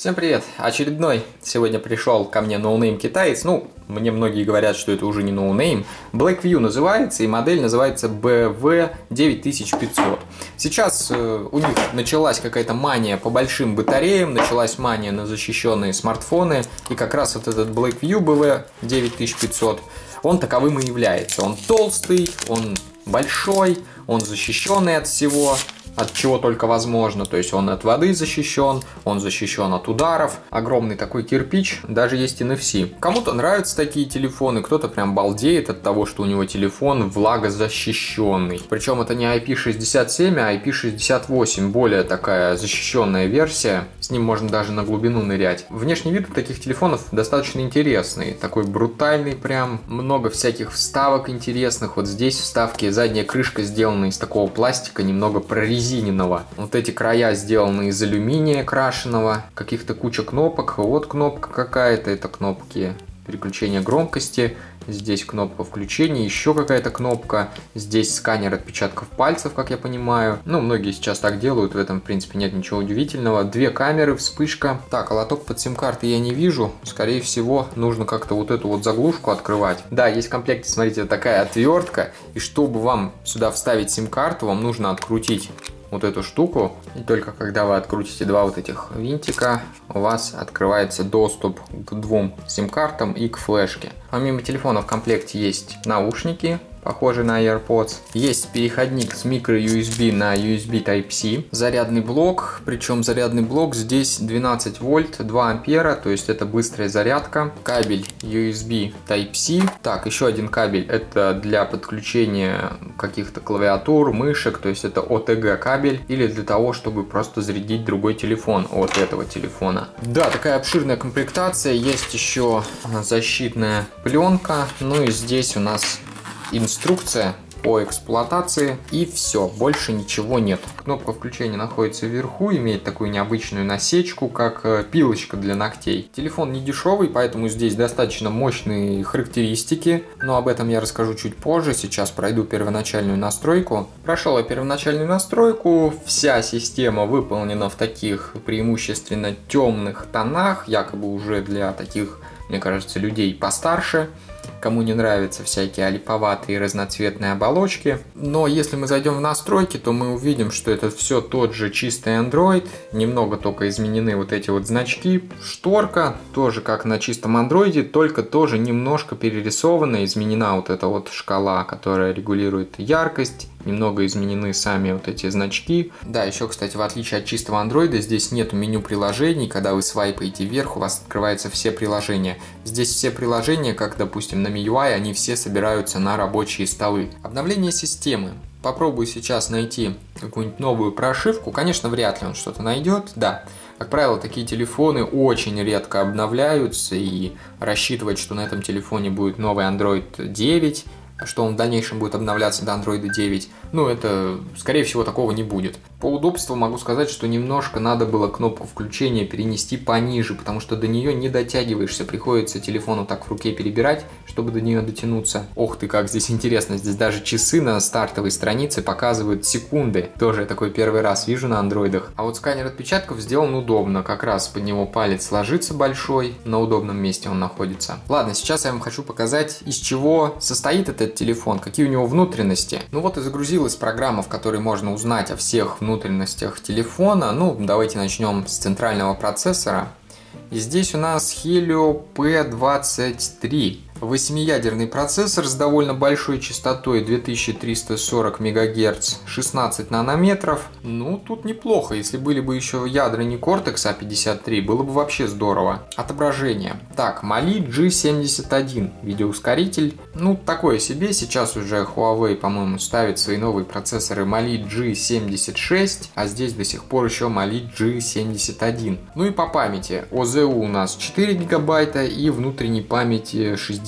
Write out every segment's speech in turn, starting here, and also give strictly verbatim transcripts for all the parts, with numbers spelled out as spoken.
Всем привет! Очередной сегодня пришел ко мне ноунейм китаец. Ну, мне многие говорят, что это уже не ноунейм. Blackview называется, и модель называется би ви девять тысяч пятьсот. Сейчас э, у них началась какая-то мания по большим батареям, началась мания на защищенные смартфоны, и как раз вот этот Blackview би ви девять тысяч пятьсот, он таковым и является. Он толстый, он большой, он защищенный от всего, от чего только возможно, то есть он от воды защищен, он защищен от ударов, огромный такой кирпич, даже есть эн эф си. Кому-то нравятся такие телефоны, кто-то прям балдеет от того, что у него телефон влагозащищенный. Причем это не ай пи шестьдесят семь, а ай пи шестьдесят восемь, более такая защищенная версия, с ним можно даже на глубину нырять. Внешний вид у таких телефонов достаточно интересный, такой брутальный прям, много всяких вставок интересных, вот здесь вставки, задняя крышка сделана из такого пластика, немного прорезиненного. Вот эти края сделаны из алюминия крашеного, каких-то куча кнопок, вот кнопка какая-то, это кнопки переключения громкости, здесь кнопка включения, еще какая-то кнопка, здесь сканер отпечатков пальцев, как я понимаю. Ну, многие сейчас так делают, в этом, в принципе, нет ничего удивительного. Две камеры, вспышка. Так, а лоток под сим-карты я не вижу, скорее всего, нужно как-то вот эту вот заглушку открывать. Да, есть в комплекте, смотрите, такая отвертка, и чтобы вам сюда вставить сим-карту, вам нужно открутить вот эту штуку, и только когда вы открутите два вот этих винтика, у вас открывается доступ к двум сим-картам и к флешке. Помимо телефона в комплекте есть наушники, похожий на AirPods. Есть переходник с micro ю эс би на ю эс би Type-C. Зарядный блок, причем зарядный блок здесь двенадцать вольт, два ампера, то есть это быстрая зарядка. Кабель ю эс би Type-C. Так, еще один кабель, это для подключения каких-то клавиатур, мышек, то есть это о тэ гэ кабель, или для того, чтобы просто зарядить другой телефон от этого телефона. Да, такая обширная комплектация, есть еще защитная пленка, ну и здесь у нас инструкция по эксплуатации, и все, больше ничего нет. Кнопка включения находится вверху, имеет такую необычную насечку, как пилочка для ногтей. Телефон не дешевый, поэтому здесь достаточно мощные характеристики, но об этом я расскажу чуть позже. Сейчас пройду первоначальную настройку. Прошел я первоначальную настройку, вся система выполнена в таких преимущественно темных тонах, якобы уже для таких, мне кажется, людей постарше, кому не нравятся всякие олиповатые разноцветные оболочки. Но если мы зайдем в настройки, то мы увидим, что это все тот же чистый Android. Немного только изменены вот эти вот значки. Шторка тоже как на чистом Android, только тоже немножко перерисована. Изменена вот эта вот шкала, которая регулирует яркость. Немного изменены сами вот эти значки. Да, еще, кстати, в отличие от чистого Android, здесь нету меню приложений. Когда вы свайпаете вверх, у вас открываются все приложения. Здесь все приложения, как, допустим, на эм ай ю ай, они все собираются на рабочие столы. Обновление системы. Попробую сейчас найти какую-нибудь новую прошивку. Конечно, вряд ли он что-то найдет, да. Как правило, такие телефоны очень редко обновляются, и рассчитывать, что на этом телефоне будет новый Android девять, что он в дальнейшем будет обновляться до Android девять, ну, это, скорее всего, такого не будет. По удобству могу сказать, что немножко надо было кнопку включения перенести пониже, потому что до нее не дотягиваешься, приходится телефону так в руке перебирать, чтобы до нее дотянуться. Ох ты, как здесь интересно, здесь даже часы на стартовой странице показывают секунды. Тоже я такой первый раз вижу на андроидах. А вот сканер отпечатков сделан удобно, как раз под него палец ложится большой, на удобном месте он находится. Ладно, сейчас я вам хочу показать, из чего состоит этот телефон, какие у него внутренности. Ну вот и загрузилась программа, в которой можно узнать о всех внутренностях телефона. Ну, давайте начнем с центрального процессора. И здесь у нас Helio пи двадцать три. восьмиядерный процессор с довольно большой частотой две тысячи триста сорок мегагерц, шестнадцать нанометров. Ну, тут неплохо. Если были бы еще ядра не Cortex а пятьдесят три, было бы вообще здорово. Отображение. Так, Mali джи семьдесят один. Видеоускоритель. Ну, такое себе. Сейчас уже Huawei, по-моему, ставит свои новые процессоры Mali джи семьдесят шесть, а здесь до сих пор еще Mali джи семьдесят один. Ну и по памяти. о зэ у у нас четыре гигабайта и внутренней памяти шестьдесят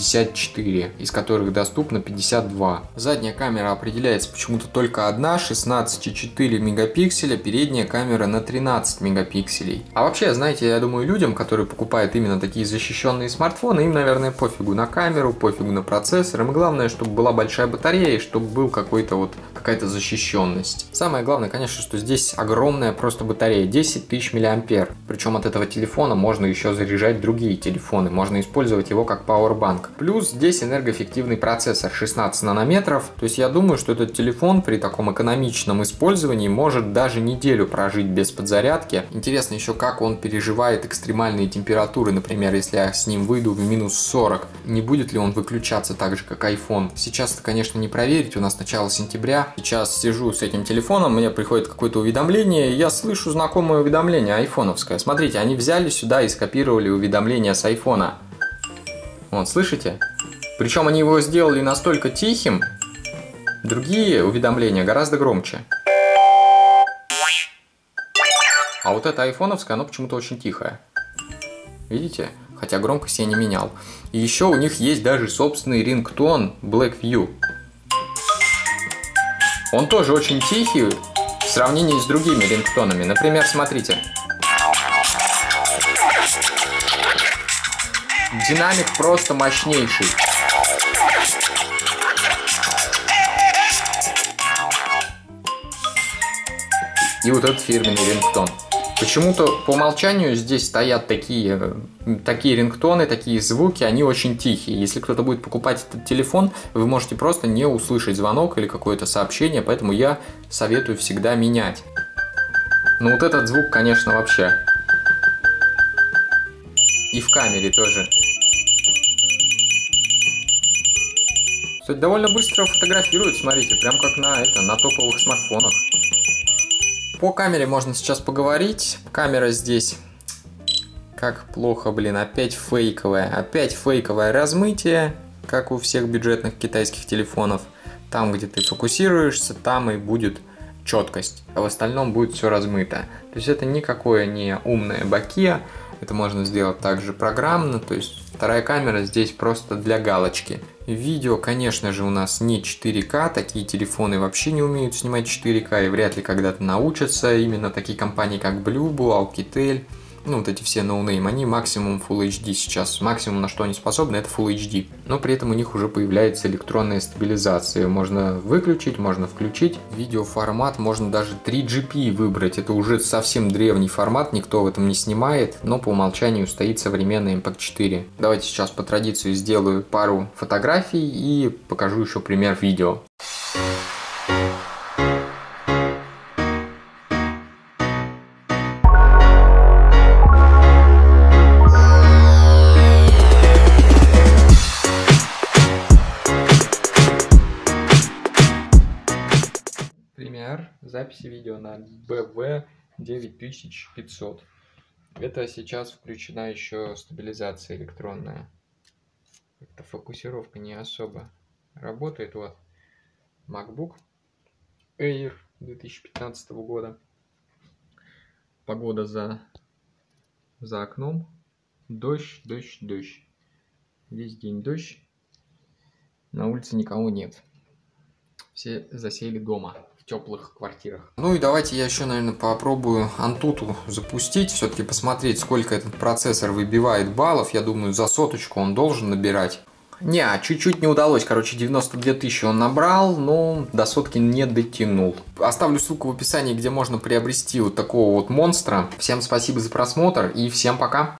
пятьдесят четыре, из которых доступно пятьдесят два. Задняя камера определяется почему-то только одна, шестнадцать и четыре мегапикселя, передняя камера на тринадцать мегапикселей. А вообще, знаете, я думаю, людям, которые покупают именно такие защищенные смартфоны, им, наверное, пофигу на камеру, пофигу на процессор. Им главное, чтобы была большая батарея и чтобы был какой-то вот какая-то защищенность. Самое главное, конечно, что здесь огромная просто батарея, десять тысяч миллиампер. Причем от этого телефона можно еще заряжать другие телефоны, можно использовать его как пауэрбанк. Плюс здесь энергоэффективный процессор шестнадцать нанометров. То есть я думаю, что этот телефон при таком экономичном использовании может даже неделю прожить без подзарядки. Интересно еще, как он переживает экстремальные температуры. Например, если я с ним выйду в минус сорок, не будет ли он выключаться так же, как iPhone? Сейчас это, конечно, не проверить, у нас начало сентября. Сейчас сижу с этим телефоном, мне приходит какое-то уведомление, и я слышу знакомое уведомление айфоновское. Смотрите, они взяли сюда и скопировали уведомление с айфона. Вон, слышите? Причем они его сделали настолько тихим, другие уведомления гораздо громче. А вот это айфоновское, оно почему-то очень тихое. Видите? Хотя громкость я не менял. И еще у них есть даже собственный рингтон Blackview. Он тоже очень тихий в сравнении с другими рингтонами. Например, смотрите. Динамик просто мощнейший. И вот этот фирменный рингтон. Почему-то по умолчанию здесь стоят такие, такие рингтоны, такие звуки, они очень тихие. Если кто-то будет покупать этот телефон, вы можете просто не услышать звонок или какое-то сообщение, поэтому я советую всегда менять. Но вот этот звук, конечно, вообще. И в камере тоже. Кстати, довольно быстро фотографирует, смотрите, прям как на, это, на топовых смартфонах. По камере можно сейчас поговорить. Камера здесь, как плохо, блин, опять фейковая. Опять фейковое размытие, как у всех бюджетных китайских телефонов. Там, где ты фокусируешься, там и будет четкость, а в остальном будет все размыто. То есть это никакое не умное боке, это можно сделать также программно, то есть вторая камера здесь просто для галочки. Видео, конечно же, у нас не четыре ка, такие телефоны вообще не умеют снимать четыре ка и вряд ли когда-то научатся. Именно такие компании, как Bluebo, Alcatel, ну вот эти все ноунейм, они максимум Full эйч ди сейчас. Максимум, на что они способны, это Full эйч ди. Но при этом у них уже появляется электронная стабилизация. Можно выключить, можно включить. Видеоформат можно даже три джи пи выбрать. Это уже совсем древний формат, никто в этом не снимает, но по умолчанию стоит современный эм пэ четыре. Давайте сейчас по традиции сделаю пару фотографий и покажу еще пример видео. Пример записи видео на би ви девять тысяч пятьсот. Это сейчас включена еще стабилизация электронная. Как-то фокусировка не особо работает. Вот MacBook Air две тысячи пятнадцатого года. Погода за, за окном. Дождь, дождь, дождь. Весь день дождь. На улице никого нет. Все засели дома, в теплых квартирах. Ну и давайте я еще, наверное, попробую Antutu запустить. Все-таки посмотреть, сколько этот процессор выбивает баллов. Я думаю, за соточку он должен набирать. Не, чуть-чуть не удалось. Короче, девяносто две тысячи он набрал, но до сотки не дотянул. Оставлю ссылку в описании, где можно приобрести вот такого вот монстра. Всем спасибо за просмотр и всем пока.